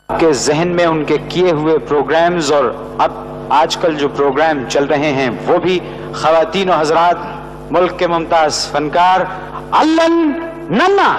के जहन में उनके किए हुए प्रोग्राम्स और अब आजकल जो प्रोग्राम चल रहे हैं वो भी ख़वातीन और हज़रात, मुल्क के मुमताज़ फनकार अल्लन नन्ना।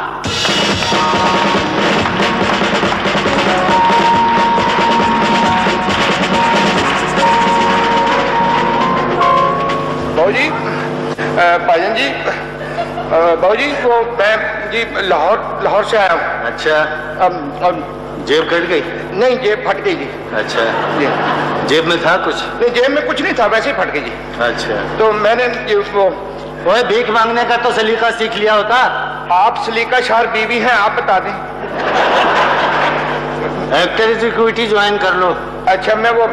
बाबूजी, भाईजान जी, बाबूजी वो मैं जी लाहौर से आया हूँ। अच्छा, जेब कट गई? नहीं, जेब फट गई जी। अच्छा जी। जेब में था कुछ? नहीं, जेब में कुछ नहीं था, वैसे ही फट गई जी। अच्छा, तो मैंने वो भीख मांगने का तो सलीका सीख लिया होता। आप सलीका शार बीवी हैं, आप बता दें। एक्टर इक्विटी ज्वाइन कर लो। अच्छा, मैं वो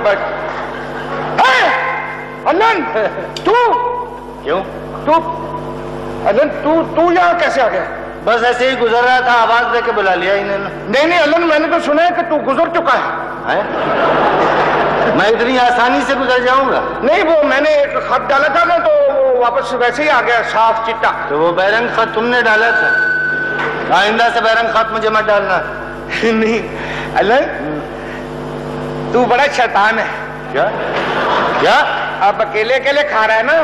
अनन, तू क्यों? अनन, तू यहाँ कैसे आ गया? बस ऐसे ही गुजर रहा था, आवाज देके बुला लिया इन्होंने। नहीं अलन, मैंने तो सुना है कि तू गुजर चुका है। मैं इतनी आसानी से गुजर जाऊंगा? नहीं, वो मैंने एक खत डाला था ना, तो वो वापस वैसे ही आ गया, साफ चिट्टा। तो वो बैरंग खत तुमने डाला था? आइंदा से बैरंग खत मुझे मत डालना। नहीं अलन, तू बड़ा शैतान है। क्या? अब अकेले खा रहा है ना।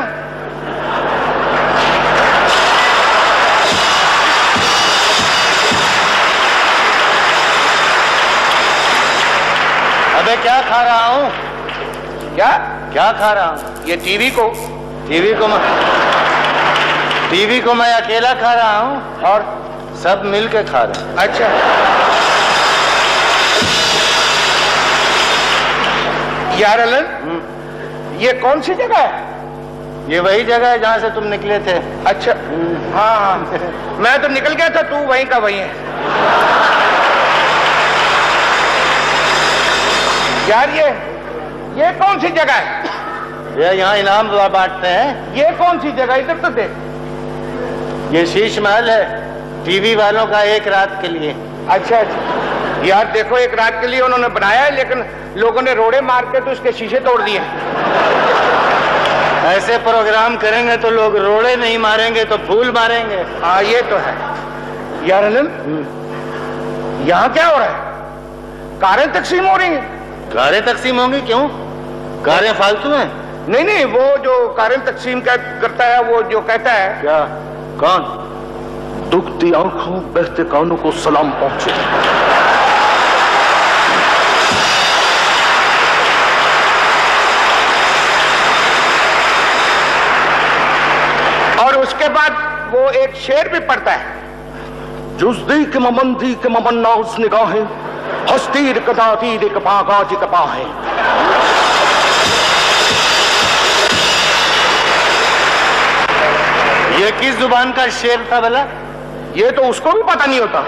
अबे क्या खा रहा हूँ? क्या खा रहा हूँ? ये टीवी को मैं अकेला खा रहा हूँ और सब मिल के खा रहे हैं। अच्छा, यार अलन, ये कौन सी जगह है? ये वही जगह है जहाँ से तुम निकले थे। अच्छा, हाँ मैं तो निकल गया था, तू वहीं का वहीं है। यार ये कौन सी जगह है? ये यहाँ इनाम बांटते हैं। ये कौन सी जगह, इधर तो देख। ये शीश महल है टीवी वालों का, एक रात के लिए। अच्छा, यार देखो, एक रात के लिए उन्होंने बनाया है, लेकिन लोगों ने रोड़े मार के तो इसके शीशे तोड़ दिए। ऐसे प्रोग्राम करेंगे तो लोग रोड़े नहीं मारेंगे तो फूल मारेंगे। हाँ, ये तो है। यार अलन, यहाँ क्या हो रहा है? कारें तकसीम हो रही हैं। कारें तकसीम होंगी? क्यों? कारें फालतू हैं? नहीं, वो जो कारें तकसीम करता है, वो जो कहता है। क्या? कौन? दुखती आंखों बहते कानों को सलाम पहुंचे। और उसके बाद वो एक शेर भी पढ़ता है। जुज़दी के ममंदी के ममन्नाउस निगाहें, हस्तीर कदातीर के पागाज कपाहें। ये किस जुबान का शेर था भला? ये तो उसको भी पता नहीं होता।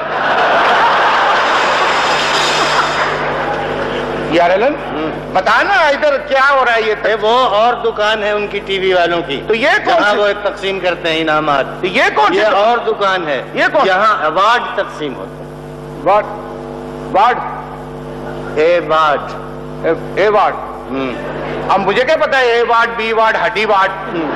यार अलन, बताना इधर क्या हो रहा है? ये वो और दुकान है उनकी टीवी वालों की। तो ये कौन सी? वो तकसीम करते हैं इनामात। तो ये कौन? ये और दुकान है। ये कौन? यहाँ अवार्ड तकसीम होते हैं। वार्ड? A ward. अब मुझे क्या पता है, ए वार्ड, बी वार्ड, हड्डी वार्ड।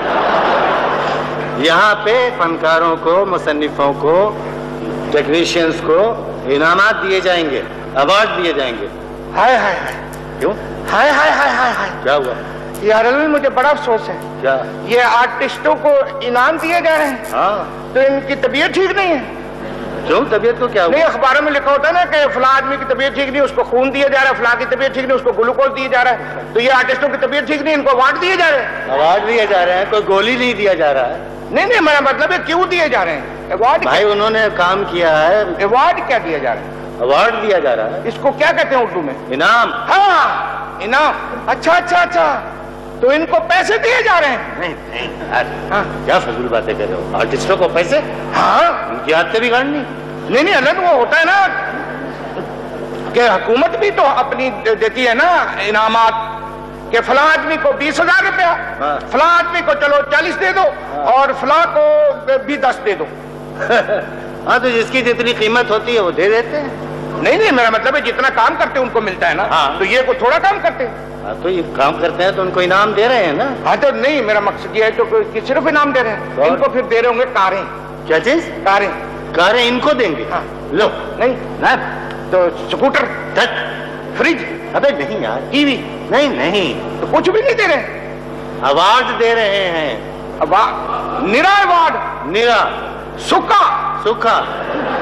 यहाँ पे फनकारों को, मुसन्निफों को, टेक्नीशियंस को इनामात दिए जाएंगे, अवार्ड दिए जाएंगे। हाय। क्यों? हाय। क्या हुआ? यार अलन, मुझे बड़ा अफसोस है। क्या? ये आर्टिस्टों को इनाम दिए जा रहे हैं। हाँ, तो इनकी तबीयत ठीक नहीं है। क्यों? तबीयत को क्या हुआ? नहीं, अखबारों में लिखा होता है ना कि फला आदमी की तबीयत ठीक नहीं, उसको खून दिया जा रहा है, फला की तबीयत ठीक नहीं, उसको ग्लूकोज दिया जा रहा है। तो ये आर्टिस्टों की तबीयत ठीक नहीं, इनको अवार्ड दिए जा रहे हैं। अवार्ड दिए जा रहे हैं? कोई गोली नहीं दिया जा रहा है। नहीं, मेरा मतलब है क्यों दिए जा रहे हैं अवार्ड? भाई, उन्होंने काम किया है। अवार्ड क्या दिया जा रहा है? अवार्ड दिया जा रहा है। इसको क्या कहते हैं उर्दू में? इनाम। हाँ, इनाम। अच्छा। तो इनको पैसे दिए जा रहे हैं? नहीं यार, हाँ, क्या फजूल बातें कर रहे हो? आर्टिस्टों को पैसे? हाँ, उनकी आदतें बिगाड़नी। नहीं अलग वो होता है ना कि हुकूमत भी तो अपनी देती है ना इनामात, कि फला आदमी को 20,000 रुपया, फला आदमी को चलो 40 दे दो, और फला को भी 10 दे दो। हाँ, तो जिसकी जितनी कीमत होती है वो दे देते हैं। नहीं, मेरा मतलब है जितना काम करते हैं उनको मिलता है ना। हाँ। तो ये को थोड़ा काम करते हैं। हाँ, तो ये काम करते हैं तो उनको इनाम दे रहे हैं ना। हाँ, तो नहीं, मेरा मकसद ये है तो सिर्फ इनाम दे रहे हैं। इनको फिर दे रहे होंगे कारें। क्या चीज? कारें इनको देंगे? हाँ। लो। नहीं ना, तो स्कूटर, फ्रिज, अबे नहीं यार, टीवी, नहीं नहीं, तो कुछ भी नहीं दे रहे। अवार्ड दे रहे हैं। निरा अवार्ड, निरा सुक्का सूखा।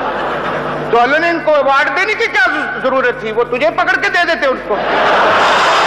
तो अल्लाह ने इनको अवार्ड देने की क्या जरूरत थी, वो तुझे पकड़ के दे देते उसको।